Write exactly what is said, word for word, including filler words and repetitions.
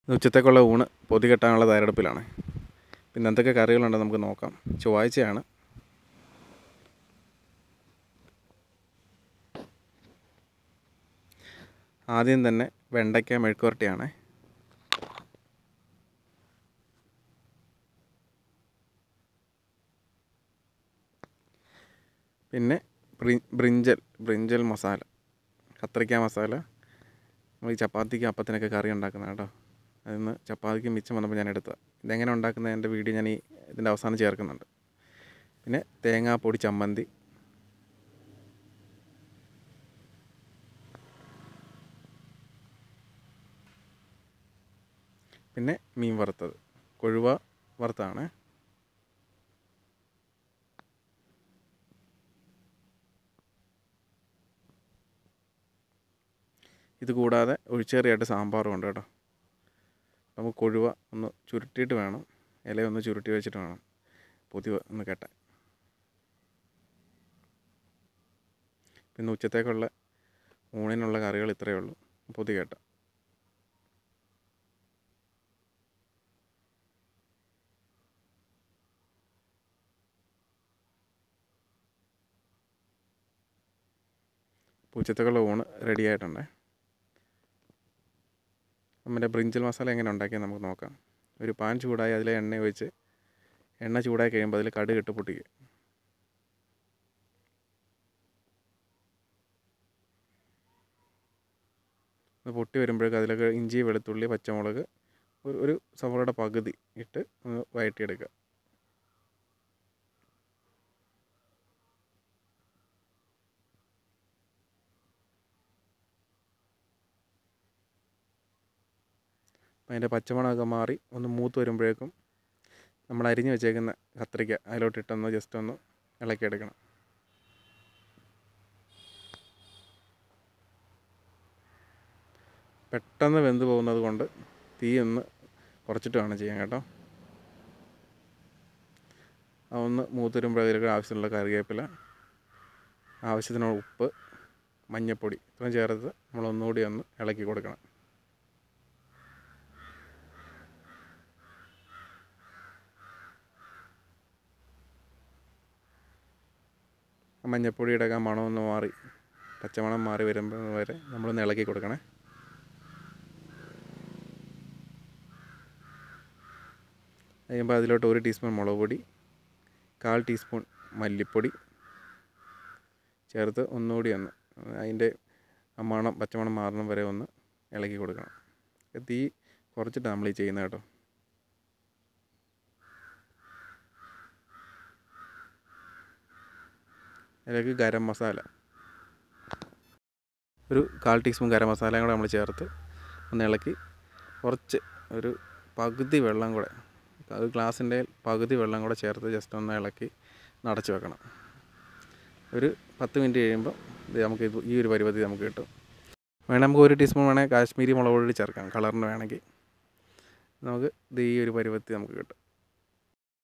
ഉച്ചത്തേക്കുള്ള ഊണ് പൊതി കെട്ടാനുള്ള തയ്യാറെടുപ്പിലാണ്. പിന്നെ എന്തൊക്കെ കറികളുണ്ടെന്ന് നമുക്ക് നോക്കാം. ചൊവ്വാഴ്ചയാണ്. ആദ്യം തന്നെ വെണ്ടയ്ക്ക മെഴുക്കുവരട്ടിയാണ്. പിന്നെ ബ്രിഞ്ചൽ ബ്രിഞ്ചൽ മസാല, കത്രിക്ക മസാല. നമ്മൾ ഈ ചപ്പാത്തിക്ക് അപ്പത്തിനൊക്കെ കറി ഉണ്ടാക്കുന്ന കേട്ടോ. അതിന്ന് ചപ്പാത്തിക്ക് മിച്ചം വന്നപ്പോൾ ഞാൻ എടുത്തത്. ഇതെങ്ങനെ ഉണ്ടാക്കുന്നത് എൻ്റെ വീഡിയോ ഞാൻ ഈ ഇതിൻ്റെ അവസാനം ചേർക്കുന്നുണ്ട്. പിന്നെ തേങ്ങാപ്പൊടി ചമ്മന്തി, പിന്നെ മീൻ വറുത്തത്, കൊഴുവ വറുത്താണ്. ഇത് കൂടാതെ ഒഴിച്ചേറിയായിട്ട് സാമ്പാറും ഉണ്ട് കേട്ടോ. നമുക്ക് കൊഴുവ ഒന്ന് ചുരുട്ടിയിട്ട് വേണം, ഇലയൊന്ന് ചുരുട്ടി വെച്ചിട്ട് വേണം പൊതി ഒന്ന് കെട്ടാൻ. പിന്നെ ഉച്ചത്തേക്കുള്ള ഊണിനുള്ള കറികൾ ഇത്രയേ ഉള്ളൂ. പൊതി കെട്ടാം. ഉച്ചത്തേക്കുള്ള ഊണ് റെഡി ആയിട്ടുണ്ടേ. നമ്മുടെ ബ്രിഞ്ചൽ മസാല എങ്ങനെ ഉണ്ടാക്കിയാൽ നമുക്ക് നോക്കാം. ഒരു പാൻ ചൂടായി അതിൽ എണ്ണ ഒഴിച്ച്, എണ്ണ ചൂടായി കഴിയുമ്പോൾ അതിൽ കടുക് ഇട്ട് പൊട്ടിക്കുക. അത് പൊട്ടി വരുമ്പോഴേക്കും അതിലൊക്കെ ഇഞ്ചി, വെളുത്തുള്ളി, പച്ചമുളക്, ഒരു ഒരു സവോളയുടെ പകുതി ഇട്ട് ഒന്ന് വഴറ്റിയെടുക്കുക. അതിൻ്റെ പച്ചമണമൊക്കെ മാറി ഒന്ന് മൂത്ത് വരുമ്പോഴേക്കും നമ്മൾ അരിഞ്ഞ് വെച്ചേക്കുന്ന കത്രിക്ക അതിലോട്ടിട്ടൊന്ന് ജസ്റ്റ് ഒന്ന് ഇളക്കിയെടുക്കണം. പെട്ടെന്ന് വെന്ത് പോകുന്നത് കൊണ്ട് തീ ഒന്ന് കുറച്ചിട്ട് വേണം ചെയ്യാൻ കേട്ടോ. അതൊന്ന് മൂത്ത് വരുമ്പോൾ അതിലേക്ക് ആവശ്യമുള്ള കറിവേപ്പില, ആവശ്യത്തിനുള്ള ഉപ്പ്, മഞ്ഞൾപ്പൊടി ഇത്രയും ചേർത്ത് നമ്മളൊന്നുകൂടി ഒന്ന് ഇളക്കി കൊടുക്കണം. മഞ്ഞൾപ്പൊടിയുടെ ഒക്കെ മണമൊന്ന് മാറി, പച്ചമണം മാറി വരുമ്പോൾ വരെ നമ്മളൊന്ന് ഇളക്കി കൊടുക്കണേ. കഴിയുമ്പോൾ അതിലോട്ട് ഒരു ടീസ്പൂൺ മുളക് പൊടി, കാൽ ടീസ്പൂൺ മല്ലിപ്പൊടി ചേർത്ത് ഒന്നുകൂടി ഒന്ന് അതിൻ്റെ ആ മണം പച്ചമണം മാറുന്ന വരെ ഒന്ന് ഇളക്കി കൊടുക്കണം. തീ കുറച്ചിട്ടാണ് നമ്മൾ ഈ ചെയ്യുന്നത് കേട്ടോ. അതിലേക്ക് ഗരം മസാല, ഒരു കാൽ ടീസ്പൂൺ ഗരം മസാലയും കൂടെ നമ്മൾ ചേർത്ത് ഒന്ന് ഇളക്കി, കുറച്ച് ഒരു പകുതി വെള്ളം കൂടെ, ഒരു ഗ്ലാസിൻ്റെ പകുതി വെള്ളം കൂടെ ചേർത്ത് ജസ്റ്റ് ഒന്ന് ഇളക്കി നടച്ച് വെക്കണം. ഒരു പത്ത് മിനിറ്റ് കഴിയുമ്പോൾ ഇത് നമുക്ക് ഇത് ഈ ഒരു പരുവത്തിൽ നമുക്ക് കിട്ടും. വേണമെങ്കിൽ നമുക്ക് ഒരു ടീസ്പൂൺ വേണമെങ്കിൽ കാശ്മീരി മുളക് പൊടി ചേർക്കാം, കളറിന് വേണമെങ്കിൽ. നമുക്ക് ഇത് ഈ ഒരു പരുവത്തിൽ നമുക്ക് കിട്ടും.